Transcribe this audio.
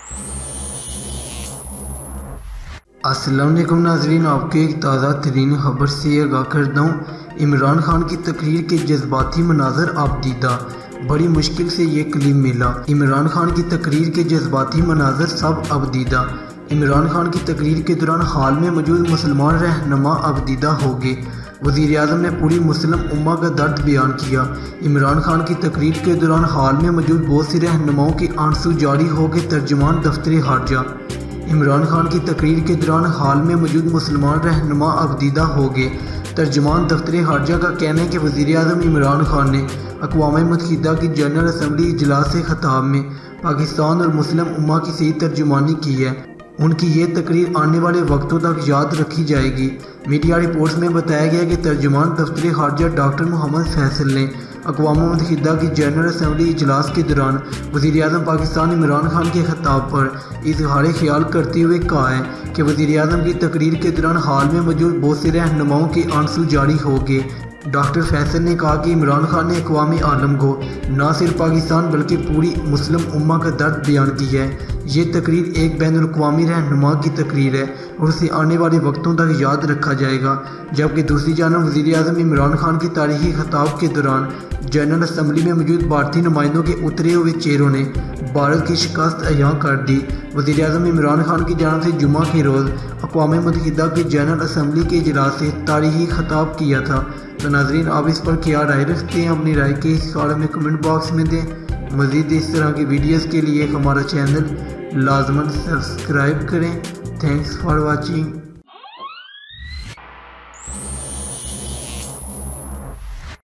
السلام علیکم ناظرین، آپ کے ایک تازہ ترین خبر سے آگاہ کرتا ہوں۔ عمران خان کی تقریر کے جذباتی مناظر اب دیدہ، بڑی مشکل سے یہ کلپ ملا۔ عمران خان کی تقریر کے جذباتی مناظر سب اب دیدہ۔ عمران خان کی تقریر کے دوران ہال میں موجود مسلمان رہنما اب دیدہ ہو گئے۔ وزیر اعظم نے پوری مسلم امہ کا درد بیان کیا۔ عمران خان کی تقریر کے دوران ہال میں موجود بہت سے رہنماؤں کے آنسو جاری ہو گئے۔ ترجمان دفتر خارجہ۔ عمران خان کی تقریر کے دوران ہال میں موجود مسلمان رہنما اب دیدہ ہو گئے۔ ترجمان دفتر خارجہ کا کہنا ہے کہ وزیر اعظم عمران خان نے اقوام متحدہ کی جنرل اسمبلی اجلاس سے خطاب میں پاکستان اور مسلم امہ کی صحیح ترجمانی کی ہے۔ ان کی یہ تقریر آنے والے وقتوں تک یاد رکھی جائے گی۔ میڈیا رپورٹس میں بتایا گیا کہ ترجمان دفتر خارجہ ڈاکٹر محمد فیصل نے اقوام متحدہ کی جنرل اسمبلی اجلاس کے دوران وزیر اعظم پاکستان عمران خان کے خطاب پر اظہار خیال کرتے ہوئے کہا ہے کہ وزیر اعظم کی تقریر کے دوران ہال میں موجود بہت سے رہنماؤں کے آنسو جاری ہو گئے۔ ڈاکٹر فیصل نے کہا کہ عمران خان نے اقوام عالم کو نہ صرف پاکستان بلکہ پوری مسلم امہ کا درد بیان کیا ہے۔ یہ تقریر ایک بین الاقوامی رہنما کی تقریر ہے اور اسے آنے والے وقتوں تک یاد رکھا جائے گا۔ جبکہ دوسری جانب وزیر اعظم عمران خان کے تاریخی خطاب کے دوران جنرل اسمبلی میں موجود بھارتی نمائندوں کے اترے ہوئے چہروں نے بھارت کی شکست عیاں کر دی۔ وزیر اعظم عمران خان کی جانب سے جمعہ کے روز اقوام متحدہ کی جنرل اسمبلی کے اجلاس سے تاریخی خطاب کیا تھا۔ تو ناظرین، آپ اس پر کیا رائے رکھتے ہیں؟ اپنی رائے کے اس بارے میں کمنٹ باکس میں دیں۔ مزید اس طرح کی ویڈیوز کے لیے ہمارا چینل لازماً سبسکرائب کریں۔ Thanks for watching.